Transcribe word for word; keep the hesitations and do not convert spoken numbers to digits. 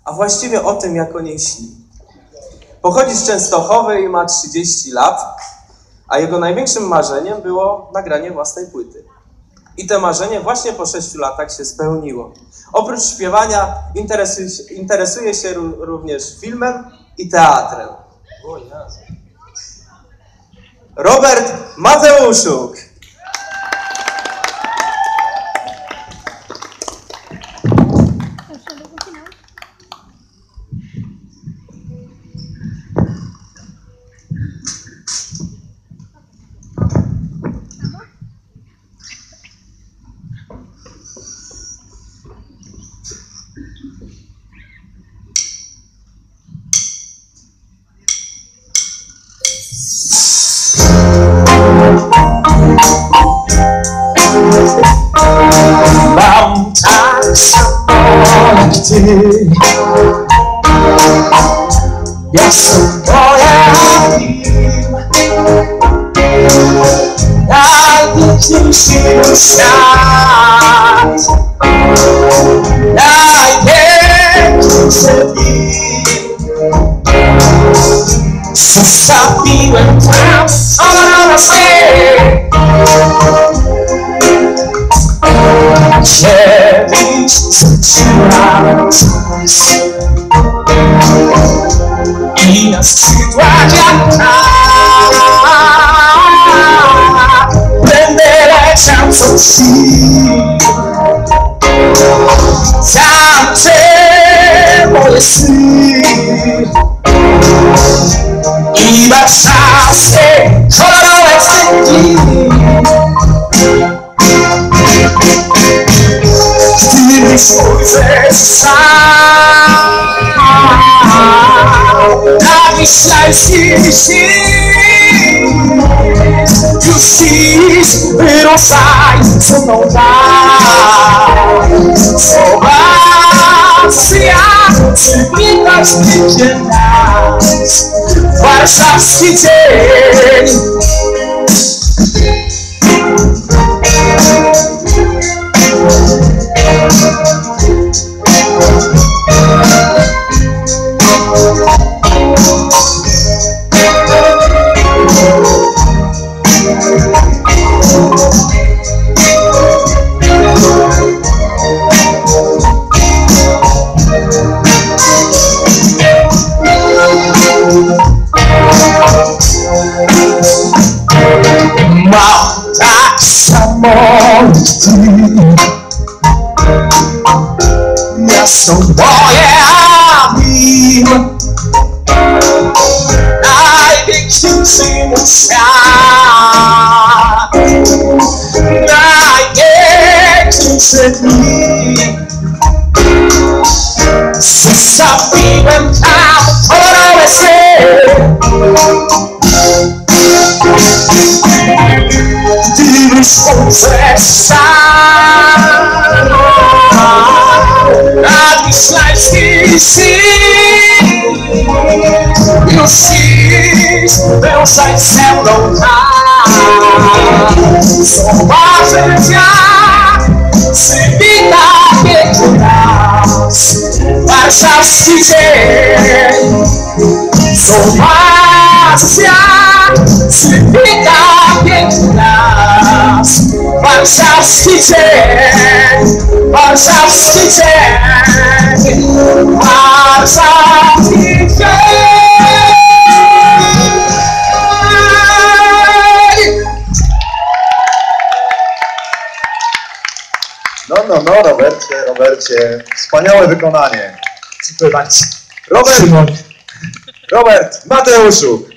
a właściwie o tym, jak o niej śni. Pochodzi z Częstochowy i ma trzydzieści lat, a jego największym marzeniem było nagranie własnej płyty. I to marzenie właśnie po sześciu latach się spełniło. Oprócz śpiewania interesuje się, interesuje się również filmem i teatrem. Robert Mateuszuk. Mam tak samo jak ty, jasno moim najpiękniejszy świat, najpiękniejszy dni. Zostawiłem tam ona sobie, kiedyś zaczynałem i na skrzydłach jak tak będę leciał co sił. Tamte moje sny i warszawskie kolorowe cyrki. Gdy spojrzysz sam na wiślański śnieg, już dziś wyruszaj ze mną tak. Zobacz, jak przywitać będzie nas warszawski dzień. Mam tak samo jak ty, miasto moje, a nim najpiękniejszy mój świat, najpiękniejsze dni. Zostawiłem tam kolorowe sny, gdy spojrzysz sam na wiślański śnieg, już dziś wyruszaj ze mną tak. Zobaczysz, jak przywita piękny nas warszawski dzień. Zobaczysz, jak przywita piękny nas warszawski dzień, warszawski dzień, warszawski dzień. No, no, no, Robercie, Robercie, wspaniałe wykonanie. Dziękuję bardzo. Robert, Robert Mateuszuk.